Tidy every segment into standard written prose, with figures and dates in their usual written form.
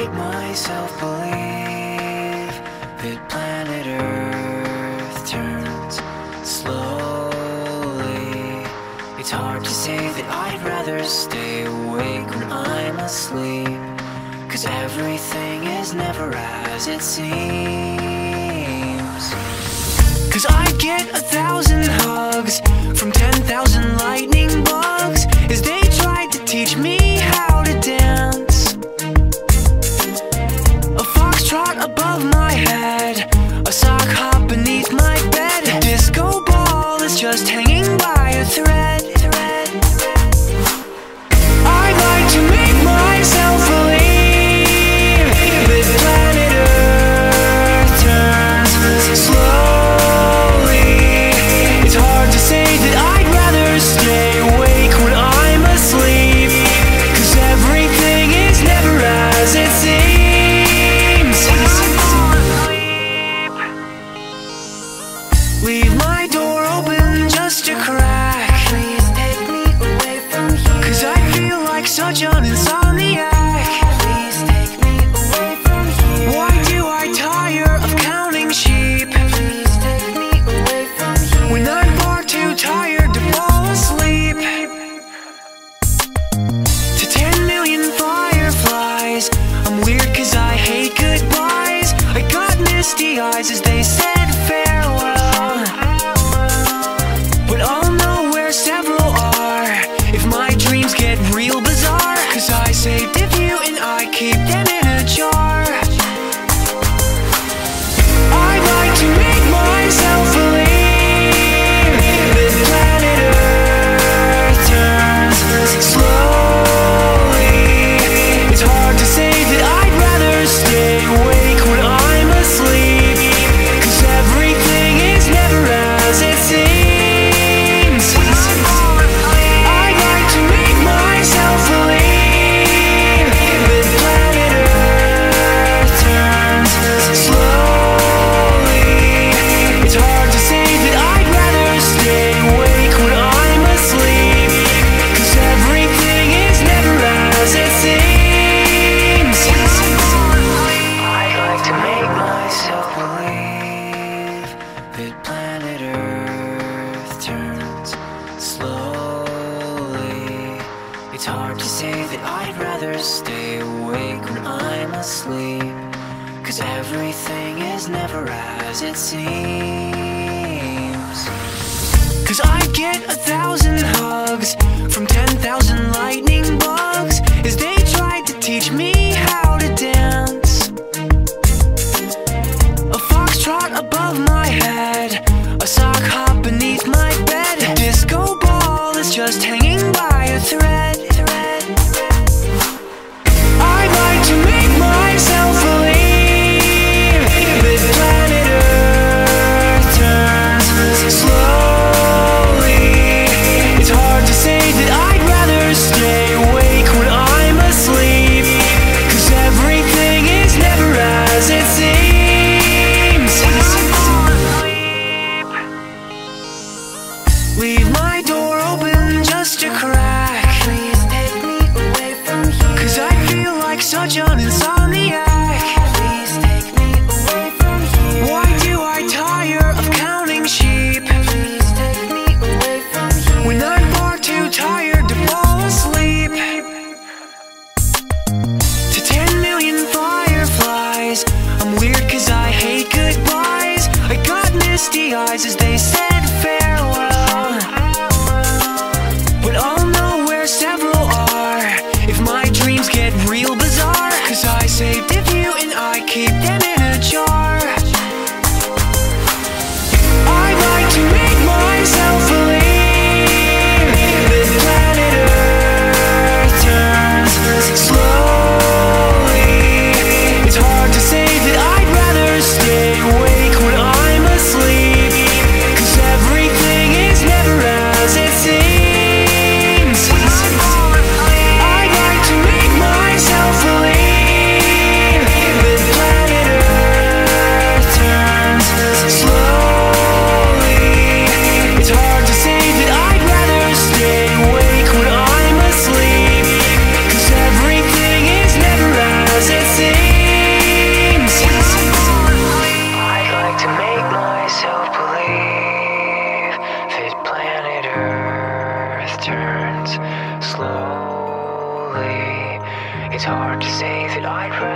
make myself believe that planet Earth turns slowly. It's hard to say that I'd rather stay awake when I'm asleep, 'cause everything is never as it seems. 'Cause I get 1,000 hugs from 10,000 lightning bugs as they tried to teach me how to dance. A foxtrot above my head, a sock hop beneath my bed, a disco ball is just hanging by a thread. I like to make myself believe that planet Earth turns slowly. It's hard to say that I'd rather stay awake when I'm asleep, 'cause everything is never as it seems. Leave my door open just a crack. Please take me away from here, 'cause I feel like such an insomniac. Please take me away from here. Why do I tire of counting sheep? Please take me away from here, when I'm far too tired to fall asleep. To 10 million fireflies, I'm weird 'cause I hate goodbyes. I got misty eyes as they said farewell, but I'll know where several are if my dreams get real bizarre, 'cause I saved a few and I keep them in a jar. I like to make myself believe that planet Earth turns slowly. It's hard to say that I'd rather stay awake when I'm asleep, 'cause everything is never as it seems. I like to make myself believe that planet Earth turns slowly. It's hard to say that I'd rather stay awake when I'm asleep, 'cause everything is never as it seems. I'd like to make myself believe that planet Earth turns slowly. It's hard to say that I'd rather stay awake when I'm asleep, 'cause everything is never as it seems. 'Cause I get 1,000 hugs from 10,000 lightning bugs as they tried to teach me how to dance. A foxtrot above my head, a sock hop beneath my bed, a disco ball is just hanging by a thread. I like to make myself believe that planet Earth turns slowly. It's hard to say that I'd rather stay awake when I'm asleep, 'cause everything is never as it seems. Leave my door open just a crack. Please take me away from here, 'cause I feel like such an insomniac. Please take me away from here. Why do I tire of counting sheep? Please take me away from here, when I'm far too tired to fall asleep. To 10 million fireflies, I'm weird 'cause I hate goodbyes. I got misty eyes as they said farewell, but I'll know where several are if my dreams get real bizarre, 'cause I saved a few and I keep them in a jar. I like to make myself believe that planet Earth turns slowly. It's hard to say that I'd rather stay awake when I'm asleep, 'cause everything is never as it seems. I like to make myself believe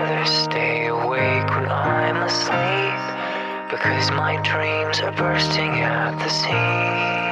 rather stay awake when I'm asleep, because my dreams are bursting at the seams.